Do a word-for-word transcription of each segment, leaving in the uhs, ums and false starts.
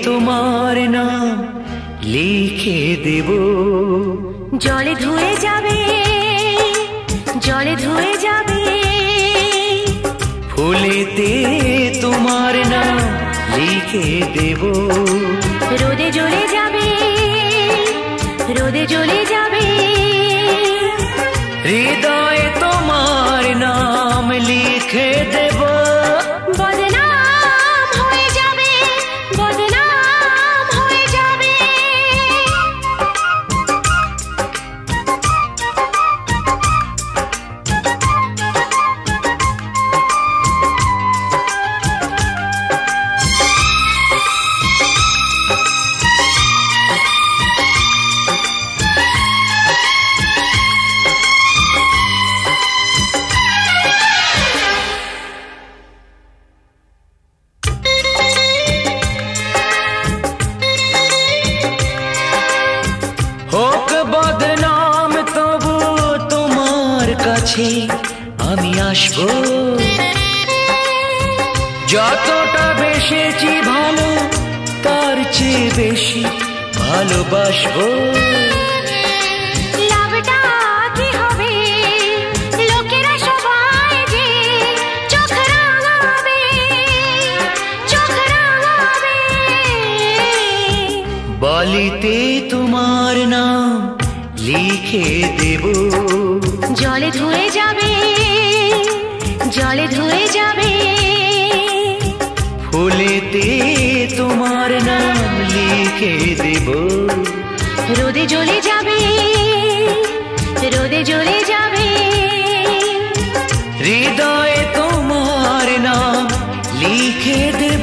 তোমার নাম লিখে দেব। জলে ধুয়ে যাবে, জলে ধুয়ে যাবে, ফুলেতে তোমার নাম লিখে দেব। রোদে জ্বলে যাবে, রোদে জ্বলে যাবে, হৃদয়ে তোমার নাম লিখে দেব। বদনাম হয়ে যাবে, বদনাম হয়ে যাবে। হোক বদনাম তবু তোমার কাছে আমি আসবো। যতটা বেসেছি ভালো তার চেয়ে বেশি ভালোবাসবো। লাভটা কি হবে, লোকেরা সবাই যে চোখ রাঙাবে, চোখ রাঙাবে। বালিতে তোমার নাম লিখে দেব। জলে ধুয়ে যাবে, জলে ধুয়ে যাবে, ফুলেতে তোমার নাম লিখে দেব। রোদে জ্বলে যাবে, রোদে জ্বলে যাবে, হৃদয়ে তোমার নাম লিখে দেব।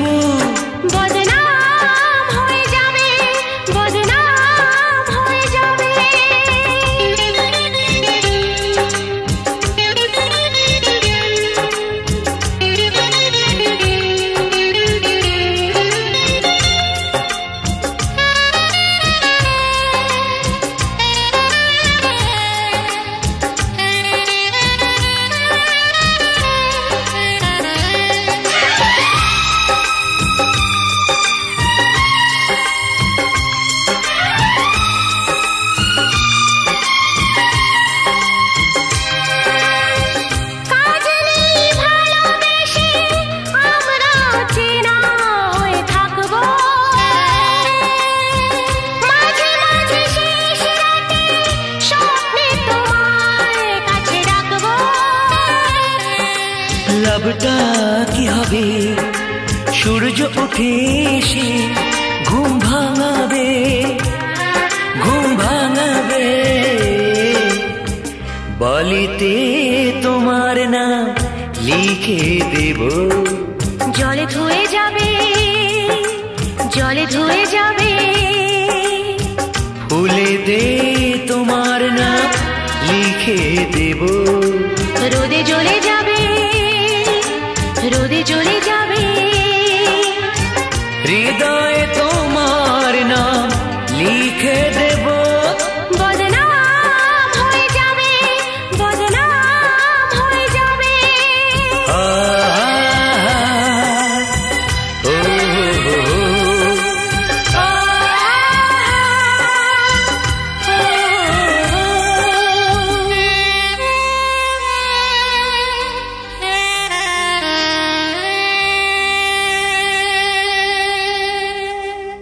বদনাম হয়ে যাবে, বদনাম হয়ে যাবে। লাভটা কি হবে, সূর্য উঠে এসে ঘুম ভাঙাবে, ঘুম ভাঙাবে। বালিতে তোমার নাম লিখে দেব। জলে ধুয়ে যাবে, জলে ধুয়ে যাবে, ফুলেতে তোমার নাম লিখে দেব। রোদে জ্বলে যাবে, রোদে জ্বলে যাবে, হৃদয়ে তোমার নাম লিখে দেব। বদনাম হয়ে যাবে, বদনাম হয়ে যাবে। আ, ও, ও, ও, আ, ও, ও।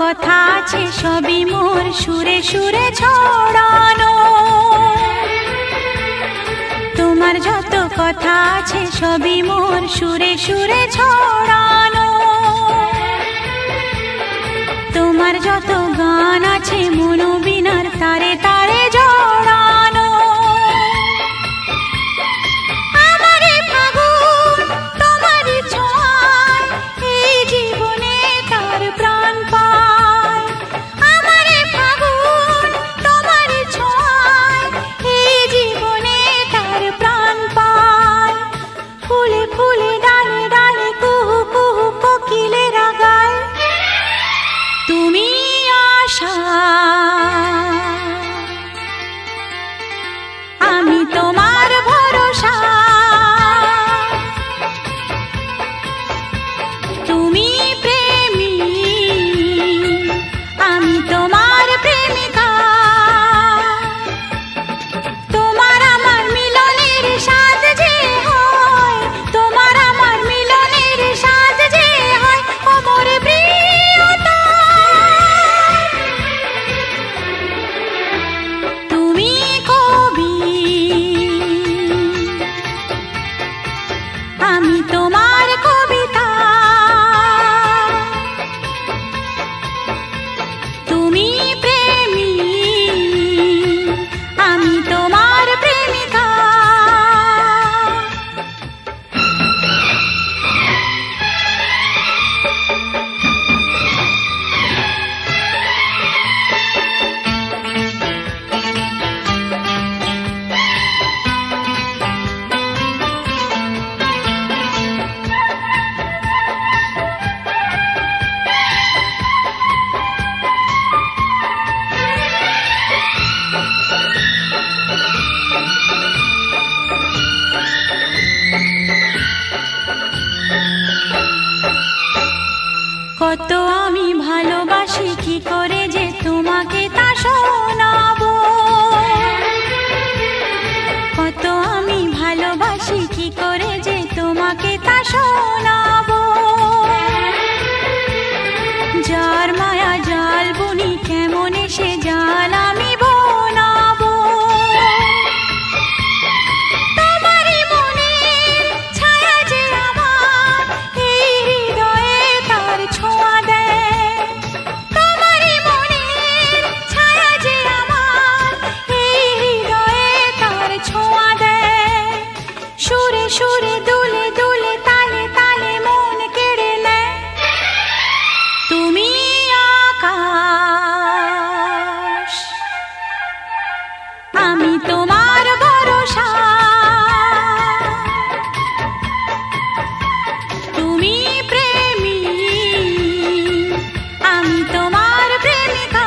কথা আছে সবই মোর সুরে সুরে ছড়ানো, তোমার যত কথা আছে সবই মোর সুরে সুরে ছড়ানো, তোমার যত গান আছে মনোবিনার তারে তারে জড়ানো। আমারে ফাগুন তোমারই ছোঁয়ায় এই জীবনে তার প্রাণ পায়, আমারে ফাগুন তোমারই ছোঁয়ায় এই জীবনে তার প্রাণ পায়। ফুলে ফুলে ডালে ডালে কুহু কুহু কোকিলেরা গায়, তুমি আশা আমি তোমার ভরসা, তুমি প্রেমী আমি তোমার প্রেমিকা, তোমার আমার মিলনের স্বাদ যে হয়, তোমার আমার মিলনের স্বাদ যে হয় ও মোর প্রিয়তা। তুমি কবি আমি তোমার কবিতা, তুমি প্রেমী আমি তোমার প্রেমিকা। কত আমি ভালোবাসি কি করে যে তোমাকে তা শোনাবো, কত আমি ভালোবাসি কি করে যে তোমাকে তা শোনাবো। যার মায়া জাল বুনি কেমন সে জাল আমি বোনাবো, তোমারই মনের ছায়া যে আমার এই হৃদয়ে তার ছোঁয়া দেয়, তোমারই মনের ছায়া যে আমার এই হৃদয়ে তার ছোঁয়া দেয়। সুরে সুরে দুলে দুলে তালে তালে মন কেড়ে নেয়, তুমি আকাশ আমি তোমার ভরসা, তুমি প্রেমী আমি তোমার প্রেমিকা,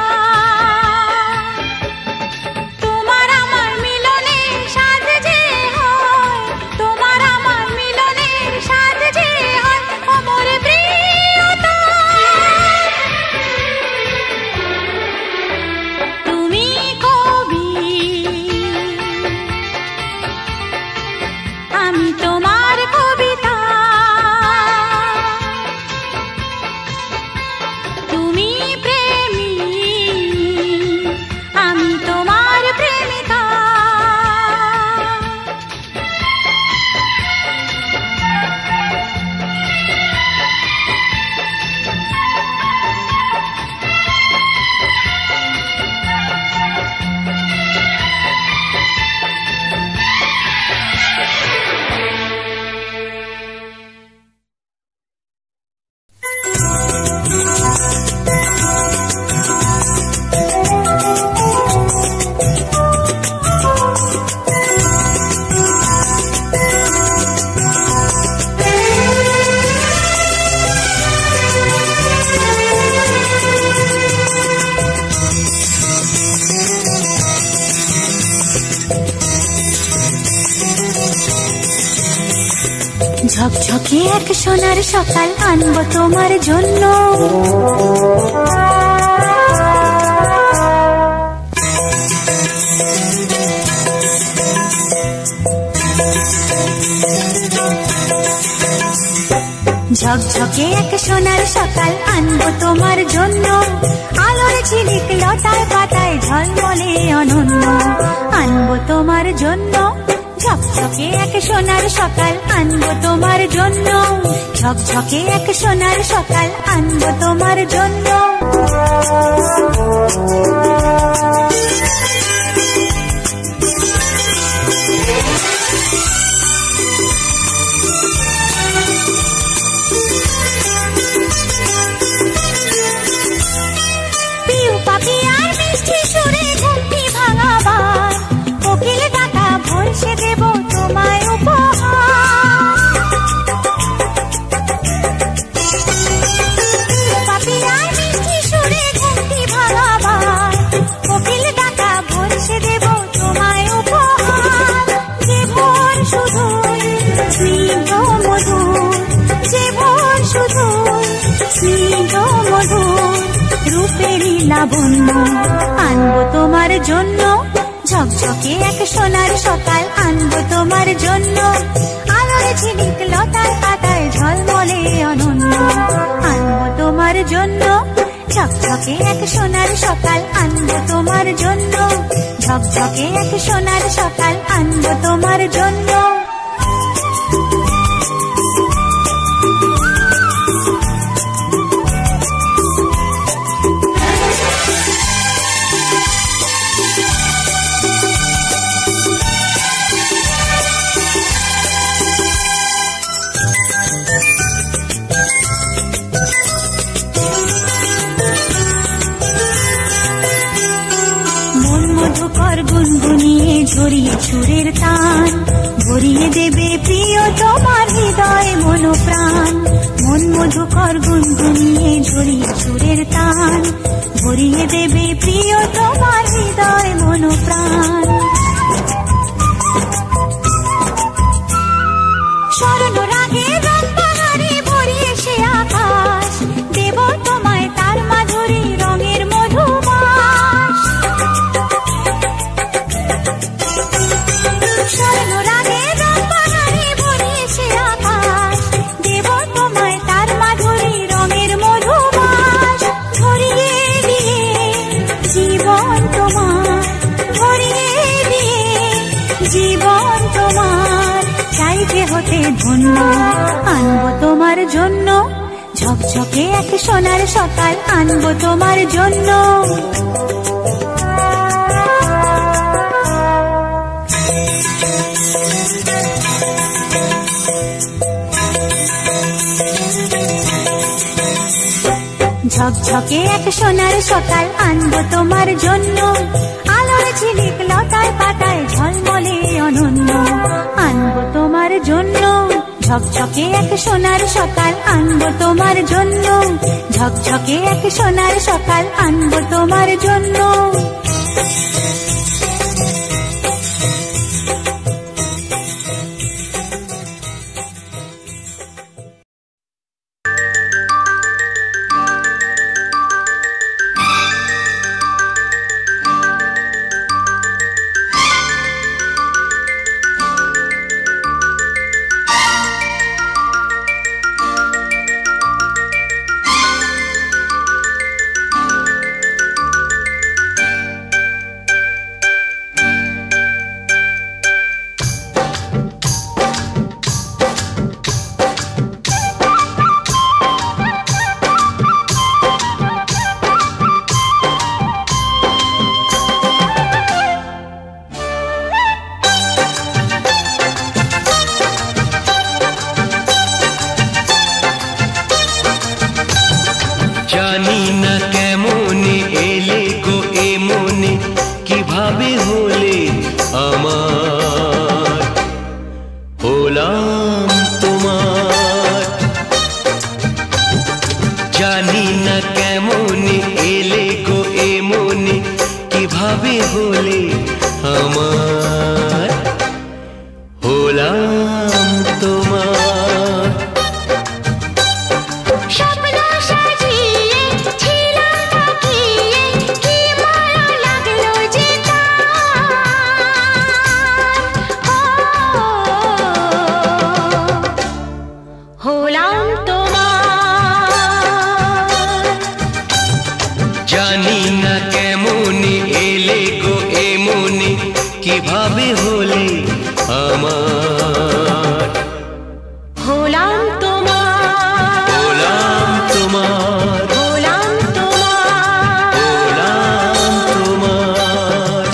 তোমার আমার মিলনের স্বাদ যে হয়, তোমার আমার মিলনের স্বাদ যে হয় ও মোর প্রিয়তা। তুমি কবি আমি তোমার কবিতা, তুমি প্রেমী আমি তোমার প্রেমিকা। ঝকঝকে এক সোনার সকাল আনবো তোমার জন্য, ঝকঝকে এক সোনার সকাল আনবো তোমার জন্য, আলোর ঝিলিক লতায় পাতায় ঝলমলে অনন্য। আনবো তোমার জন্য ঝকঝকে এক সোনার সকাল আনবো তোমার জন্য, ঝকঝকে এক সোনার সকাল আনবো তোমার জন্য। পিউ পাপিয়ার মিষ্টি সুরে ঘুমটি ভাঙাবার, কোকিল ডাকা ভরসে দেব তোমায় উপহার। পাপিয়ার মিষ্টি সুরে ঘুমটি ভাঙাবার, কোকিল ডাকা ভরসে দেব তোমায় উপহার। যে ভোর শুধুই স্নিগ্ধ মধুর, যে ভোর শুধুই স্নিগ্ধ মধুর, রূপেরই লাবণ্য আনবো তোমার জন্য, ঝকঝকে এক সোনার সকাল আনবো তোমার জন্য, আলোর ঝিলিক লতার পাতায় ঝলমলে অনন্য। আনবো তোমার জন্য ঝকঝকে এক সোনার সকাল আনবো তোমার জন্য, ঝকঝকে এক সোনার সকাল আনবো তোমার জন্য। মধুকর গুনগুনিয়ে ঝরিয়ে সুরের তান, ভরিয়ে দেবে প্রিয় তোমার হৃদয় মন প্রাণ। মন মধুকর গুনগুনিয়ে ঝরিয়ে সুরের তান, ভরিয়ে দেবে প্রিয় তোমার হৃদয় মন প্রাণ। স্বর্ণ রাগে রং বাহারে ভরিয়ে সে আকাশ, দেব তোমায় তার মাধুরী রঙের মধুমাস। স্বর্ণ রাগে রং বাহারে ভরিয়ে সে আকাশ, দেব তোমায় তার মাধুরী রঙের মধুমাস। ধরিয়ে দিয়ে জীবন তোমার, ধরিয়ে দিয়ে জীবন তোমার, চাইতে হতে ধন্য আনবো তোমার জন্য, ঝকঝকে এক সোনার সকাল আনবো তোমার জন্য। ঝকঝকে এক সোনার সকাল আনবো তোমার জন্য, আলোর ঝিলিক লতায় পাতায় ঝলমলে অনন্য। আনবো তোমার জন্য ঝকঝকে এক সোনার সকাল আনবো তোমার জন্য, ঝকঝকে এক সোনার সকাল আনবো তোমার জন্য। হলাম তোমার কিভাবে হলে আমার। হলাম তোমার, হলাম তোমার, হলাম তোমার, হলাম তোমার।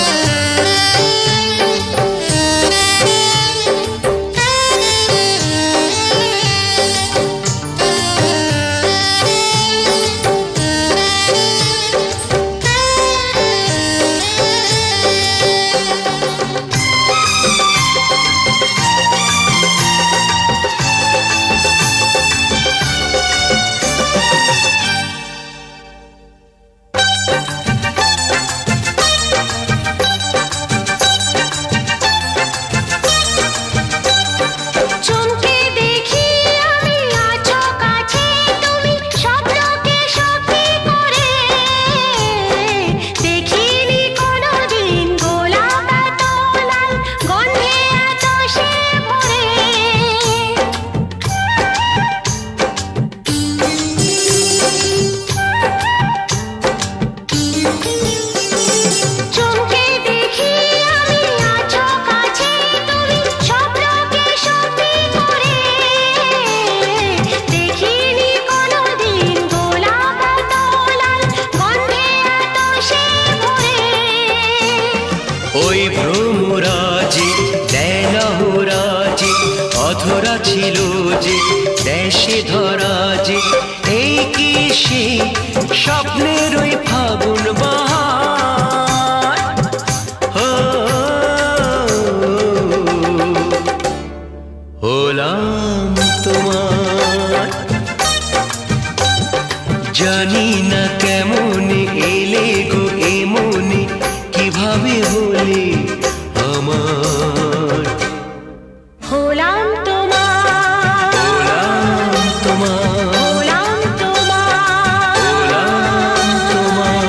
চমকে দেখি আমি আছো কাছে তুমি স্বপ্নকে সত্যি করে। দেখিনি কোনোদিন গোলাপ এত লাল, গন্ধে এত সে ভরে। চমকে দেখি আমি আছো কাছে তুমি স্বপ্নকে সত্যি করে। দেখিনি কোনোদিন গোলাপ এত লাল, গন্ধে এত সে ভরে। ওই ভ্রমরাজি দেলহরাজি অধরা ছিল যে দেশে ধরা যে, এই কি সেই স্বপ্নের ওই ফাগুন বাহার। হো, হলাম তোমার। জানি না কেমন এলে গো এমনি, কিভাবে হলে আমার। হলাম তোমার, হলাম তোমার, হলাম তোমার, হলাম তোমার।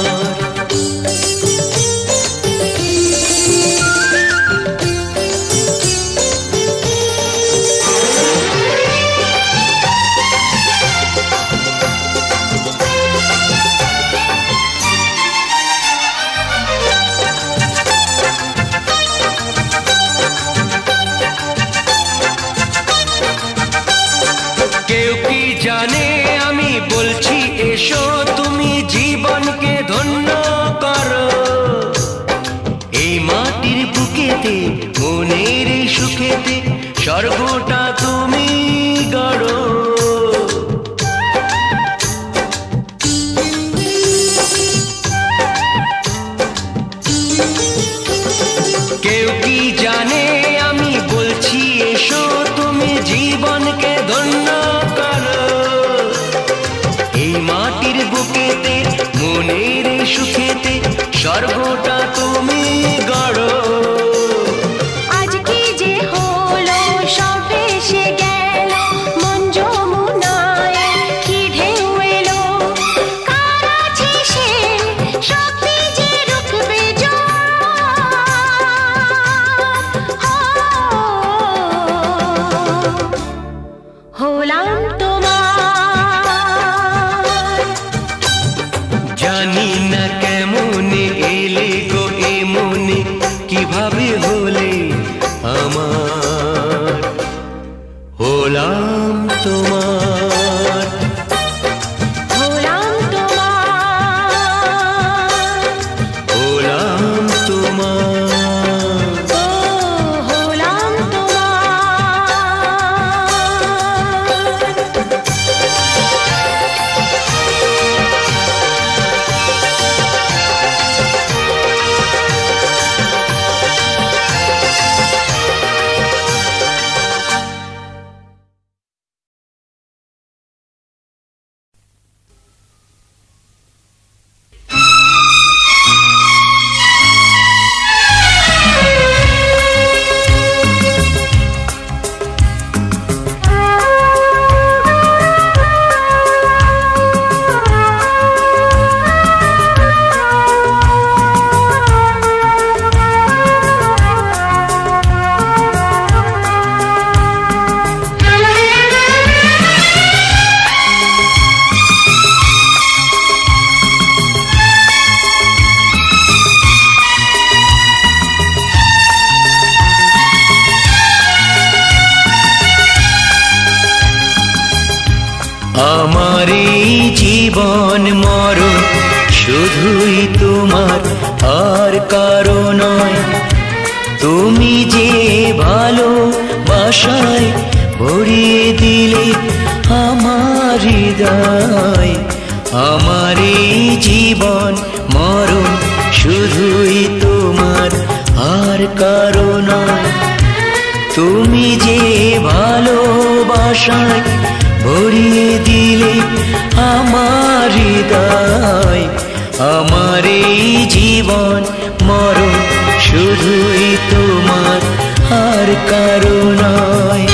কেউ কি জানে আমি বলছি এসো, তুমি জীবনকে ধন্য করো। এই মাটির বুকেতে মনের এই সুখেতে স্বর্গটা তুমি গড়ো। কেউ কি জানে আমি বলছি এসো, তুমি জীবনকে ধন্য করো। এই মাটির বুকেতে মনের এই সুখেতে স্বর্গটা তুমি গড়ো। আজ কি যে হলো সব ভেসে গেল, মন যমুনায় কি ঢেউ এলো। কার আছে সে শক্তি যে রুখবে জোয়ার। হলাম তোমার, জানি না কেমন এলে গো এমনি, কিভাবে হলে আমার। হলাম তোমার, হলাম তোমার, হলাম তোমার। ও হলাম তোমার। কারো নয়। তুমি যে ভালোবাসায় ভরিয়ে দিলে আমার হৃদয়, আমার এই জীবন মরণ শুধুই তোমার, আর কারো নয়। তুমি যে ভালোবাসায় ভরিয়ে দিলে আমার হৃদয়, আমার এই জীবন মরণ শুধুই তোমার, আর কারো নয়।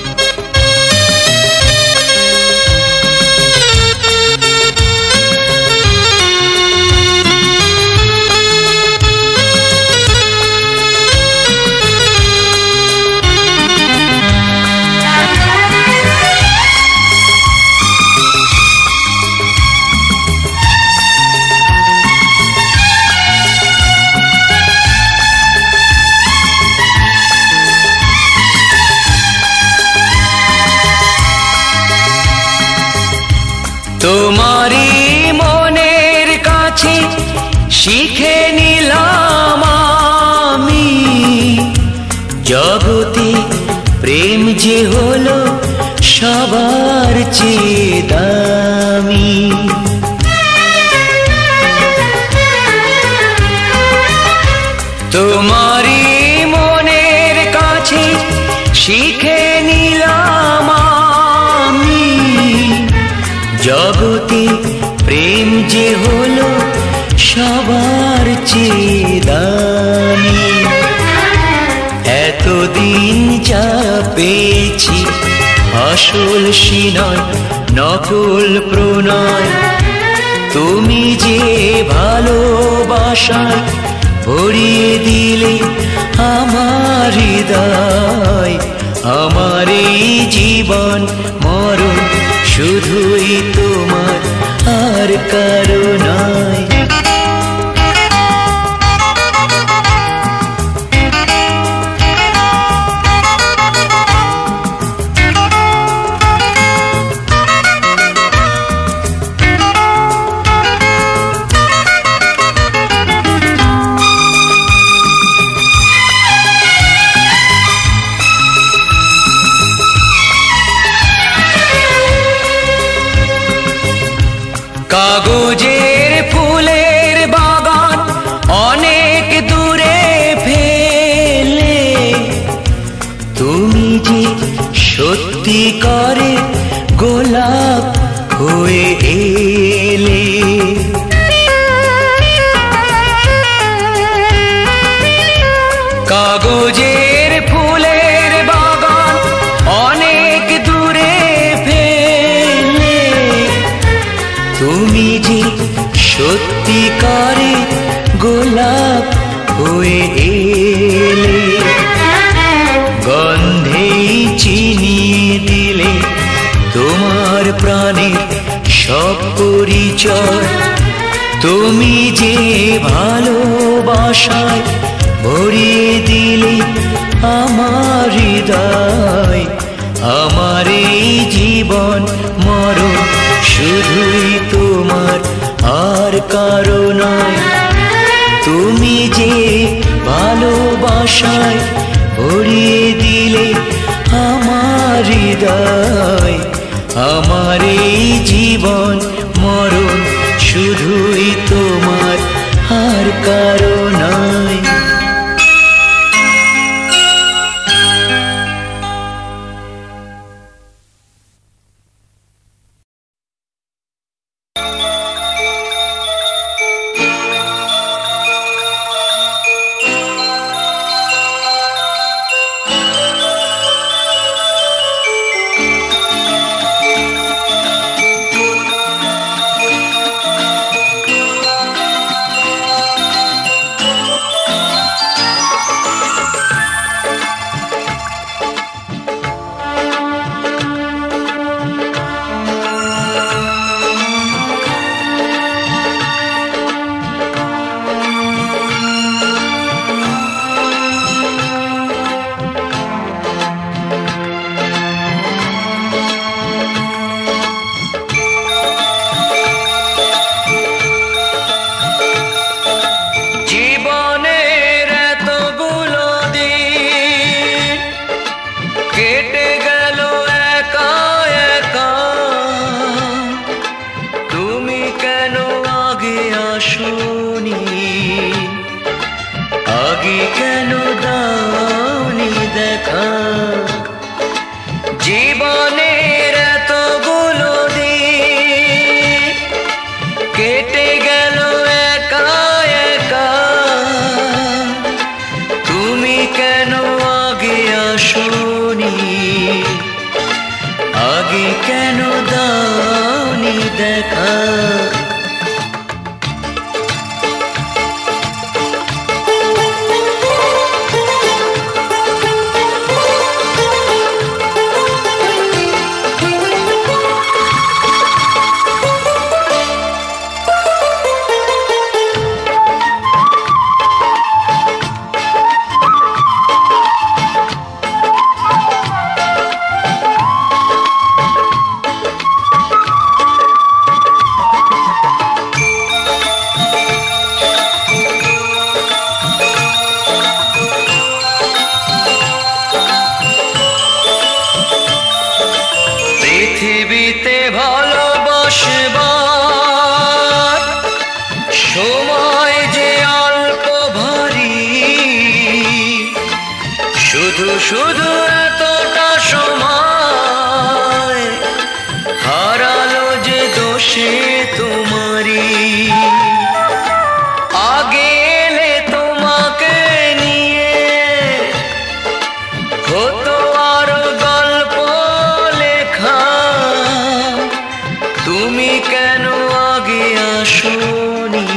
তোমারই মনের কাছে শিখে নিলাম আমি, জগতে প্রেম যে হলো সবার চেয়ে দামি। তোমারই মনের কাছে শিখে নিলাম আমি, জগতে প্রেম যে হলো সবার চেয়ে দামি। এতদিন যা পেয়েছি আসল সিনয় নকল প্রণয়, তুমি যে ভালোবাসায় ভরিয়ে দিলে আমার হৃদয়, আমার এই জীবন মরণ শুধুই তোমার, আর কারো নয়। কাগজের ফুলের বাগান অনেক দূরে ফেলে, তুমি যে সত্যি করে গোলাপ হয়ে এলে। কাগজের ফুলের বাগান অনেক দূরে ফেলে, তুমি যে সত্যিকারে গোলাপ হয়ে এলে। গন্ধেই চিনিয়ে দিলে তোমার প্রাণের সব পরিচয়, তুমি যে ভালোবাসায় ভরিয়ে দিলে আমার হৃদয়, আমার এই জীবন মরণ শুধুই তোমার, আর কারো নয়। তুমি যে ভালোবাসায় ভরিয়ে দিলে আমার হৃদয়, আমার এই জীবন মরণ শুধুই তোমার, আর কারো নয়। আগে কেন দাওনি দেখা জীবনের এতগুলো দিন কেটে গেল একা একা তুমি কেন আগে আসোনি আগে কেন দাওনি দেখা পৃথিবীতে ভালোবাসবার সময় যে অল্প ভারী শুধু শুধু এতটা সময় হারালো যে দোষে তোমারই আগে এলে তোমাকে নিয়ে হতো আরো গল্প লেখা তুমি কেন আগে আসোনি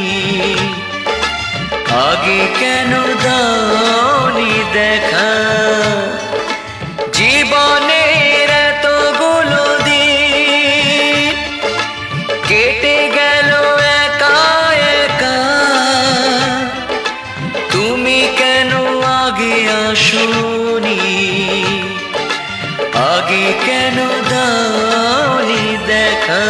আগে কেন দাওনি দেখা জীবনের এতগুলো দিন কেটে গেল একা একা তুমি কেন আগে আসোনি আগে কেন দাওনি দেখা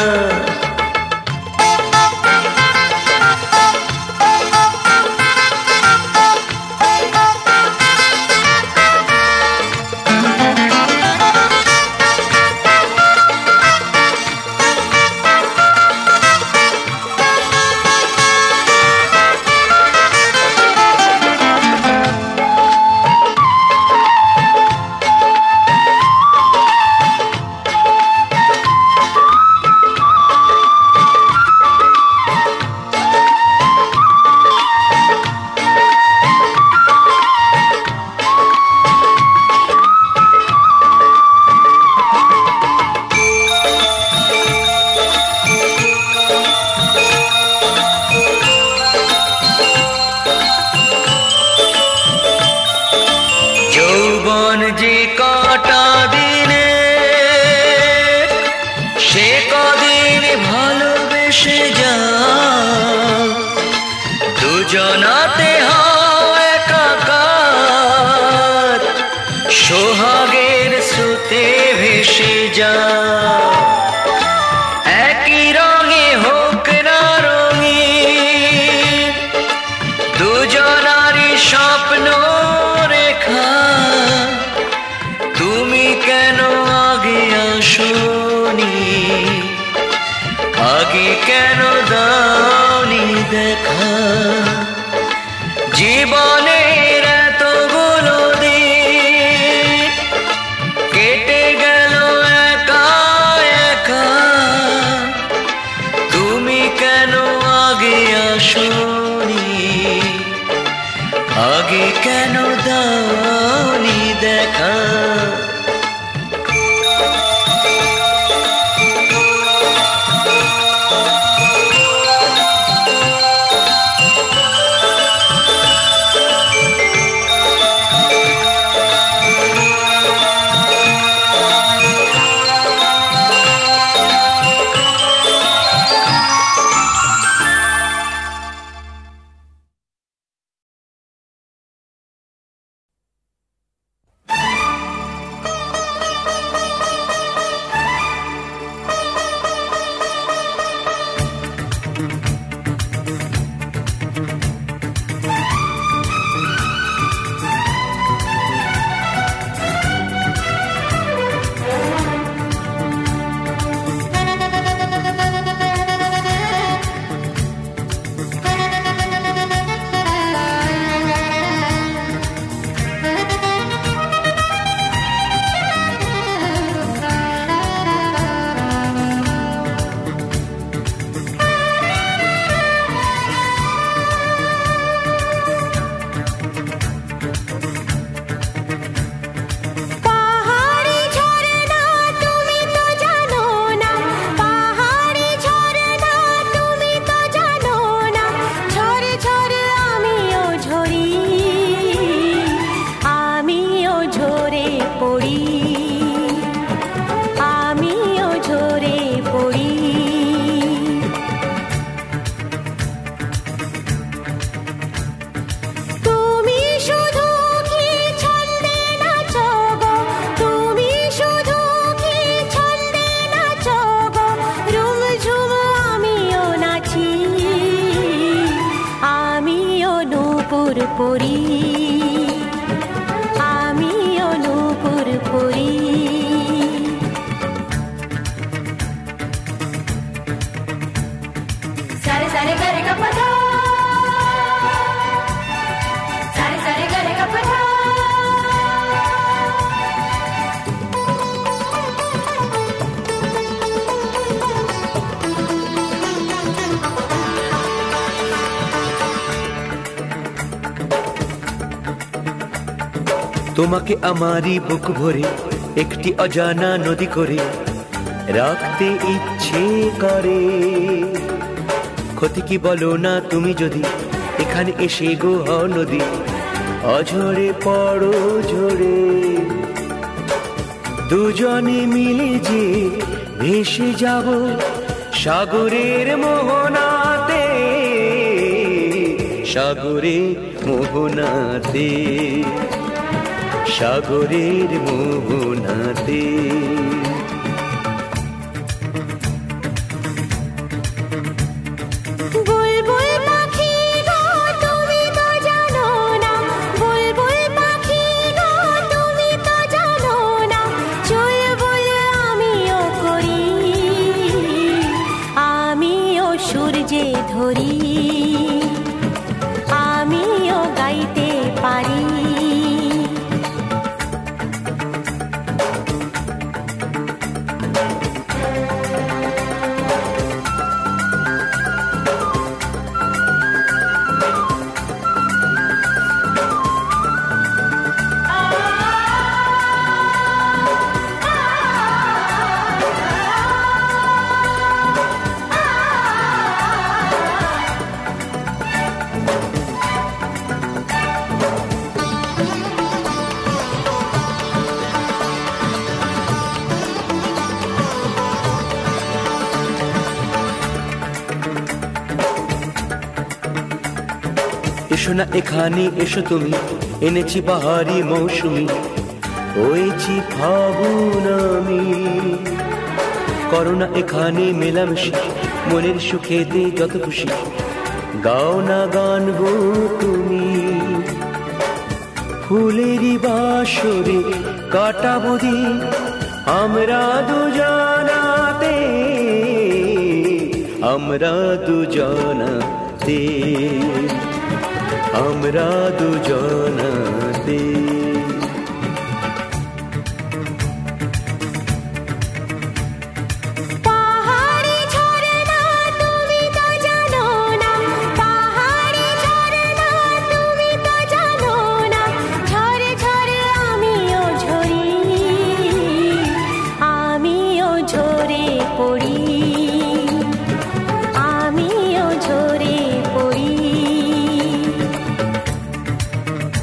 যে কটা দিনে সে কদিন ভালোবেসে যা দুজনাতে হয় একাকার সোহাগের স্রোতে ভেসে যা একই রঙে হোক না রঙিন দুজনারই স্বপ্ন রেখা তুমি কেন আগে আসোনি আগে কেন দাওনি দেখা জীবনের এতগুলো দিন কেটে গেল একা একা তুমি কেন আগে আসোনি আগে কেন দাওনি দেখা আমিও নূপুর পরি। সারে সারে গারে গা পা ধা, সারে সারে গারে গা পা ধা। তোমাকে আমারই বুক ভরে একটি অজানা নদী করে রাখতে ইচ্ছে করে। ক্ষতি কি বলো না তুমি যদি এখানে এসে গো হও নদী, অঝরে পড়ো ঝরে। দুজনে মিলে যে ভেসে যাব সাগরের মোহনাতে, সাগরে মোহনাতে, সাগরের মোহনাতে। বুলবুল পাখি গো তুমি তো জানো না, বুলবুল পাখি গো তুমি তো জানো না, চুলবুল আমিও করি, আমিও সূর্যে ধরি, আমিও গাইতে পারি। এসো না এখানে এসো তুমি, এনেছি বাহারি মৌসুমি, হয়েছি ফাগুন আমি। করো না এখানে মেলামেশা, মনের সুখেতে যত খুশি, গাও না গান গো তুমি। ফুলেরই বাসরে কাটাবো দিন আমরা দুজনাতে, আমরা দুজনাতে, আমরা দুজনাতে। পাহাড়ি ঝরনা তুমি তো জানো না, পাহাড়ি ঝরনা তুমি তো জানো না, ঝরে ঝরে আমিও ঝরি, আমিও ঝরে পড়ি, আমিও ঝরে পড়ি।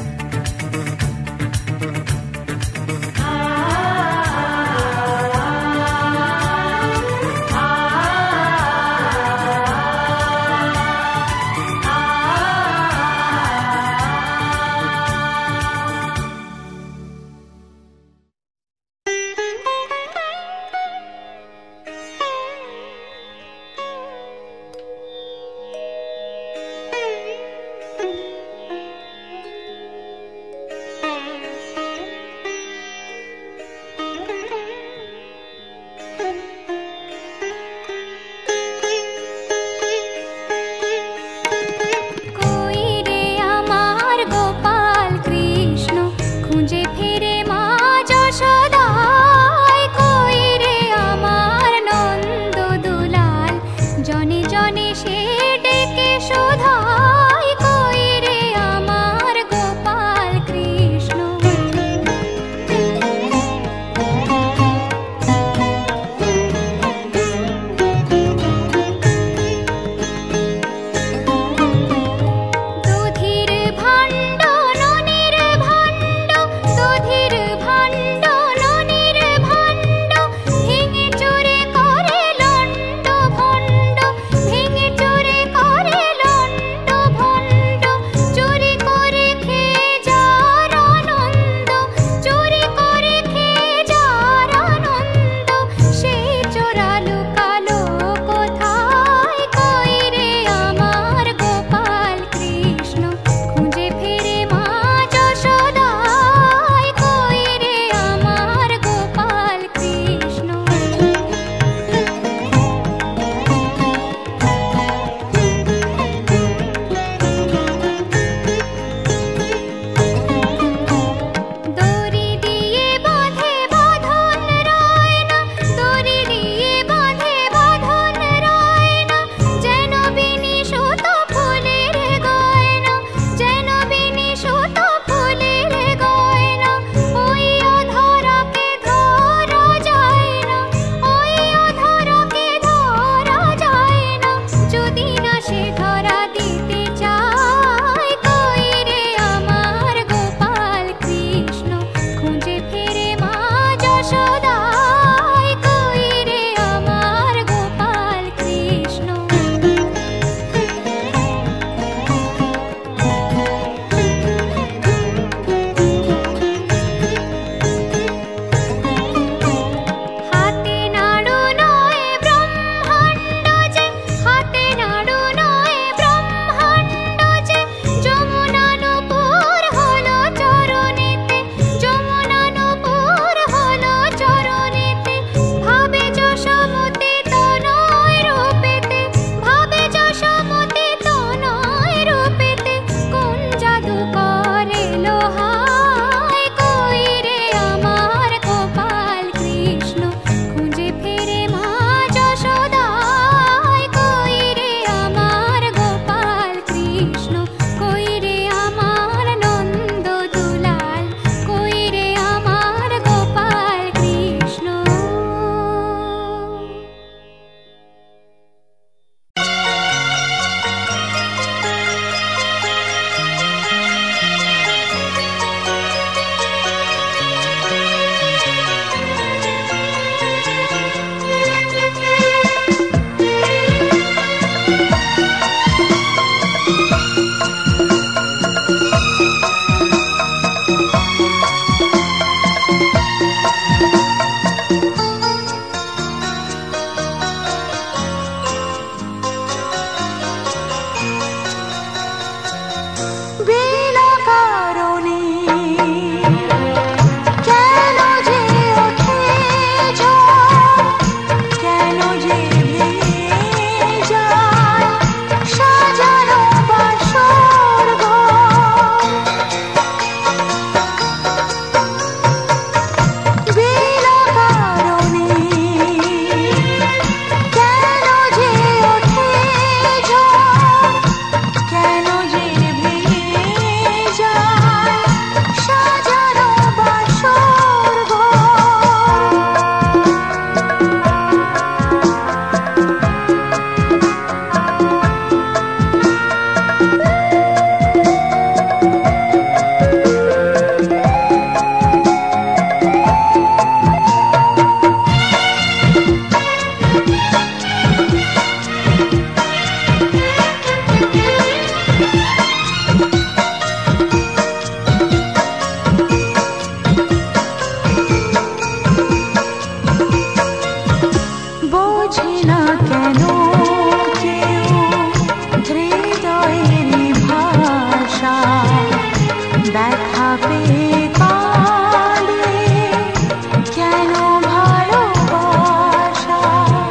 ব্যথা পেয়ে কাঁদে কেন ভালোবাসা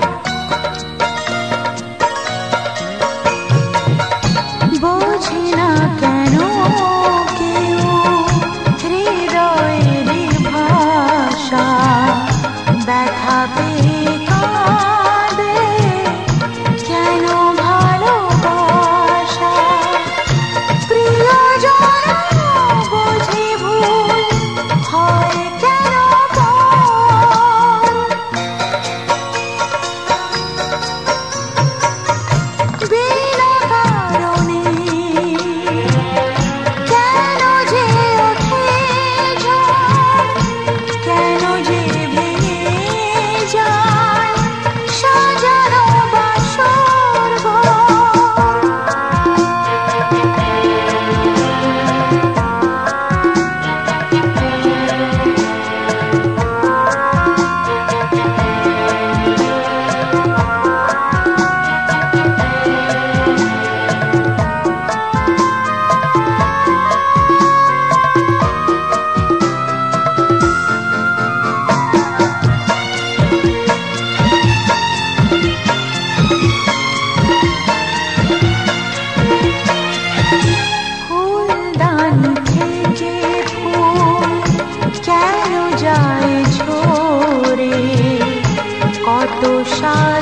বোঝে না কেন কেউ হৃদয়ের ভাষা ব্যথা পেয়ে কাঁদে কেন ভালোবাসা প্রিয়জন বোঝে ভুল হয় কেন বিনা কারণে কেন যে ওঠে ঝড় কেন যে ভেঙে যায় সাজানো বাসর ঘর ফুলদান থেকে ফুল কেন যায় ঝরে কত সাল